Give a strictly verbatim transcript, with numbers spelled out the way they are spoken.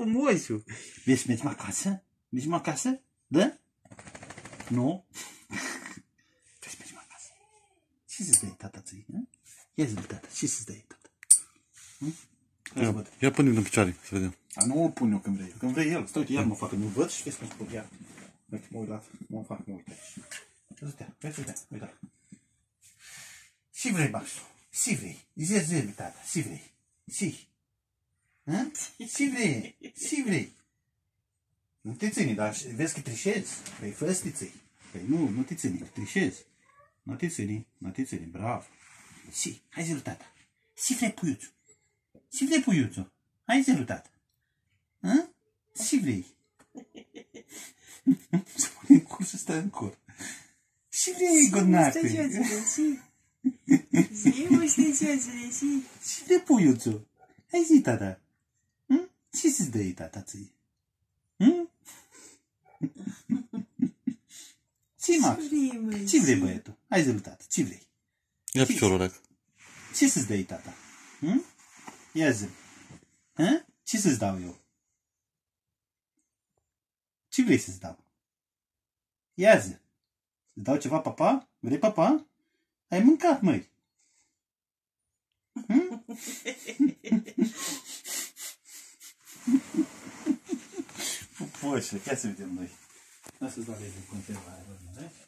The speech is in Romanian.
frumosul. Vezi, mergem acasă? Mergem acasă? Da? Nu? Trebuie să mergem acasă. Ce să-ți dai tata ție? Ia zi-l tata, ce să-ți dai tata? Ia, ia pune-l în picioare, să vedem. A, nu o pun eu când vrei. Când vrei el. Stai, uite, iar mă fac, nu văd și vezi cum spun, iar. Uite, mă uit la, mă fac, mă uit aici. Uite, uite, uite, uite. Și vrei, Maxu? Și vrei. Zi, zi, tata, și vrei. Și. Hă? Și vrei, și vrei. Nu te ține, dar vezi că trișezi. Păi fă să te ții. Păi nu, nu te ține, trișezi. Nu te ține, nu te ține, bravo. Și, hai zi-l tata. Și vrei puiuțul. Și vrei puiuțul. Hai zi-l tata. Hă? Și vrei. Să pune în cur să stă în cur. Și vrei, godnacă. Și zi, mustăcioțule, și... Și vrei puiuțul. Hai zi, tata. Hm? Ce să-ți dă tata ție? Hm? Ce, Max? Ce vrei, băietul? Hai zi-l tata. Ce vrei? Ia piciorul ăla. Ce să-ți dă tata? Hm? Ia zi. Hă? Ce să-ți dau eu? Ce vrei să-ți dau? Ia zi. Îți dau ceva, papa? Vrei, papa? Ai mâncat, măi. Hm? Pupoșă, ia să vedem noi. Hai să-ți dau de conservare,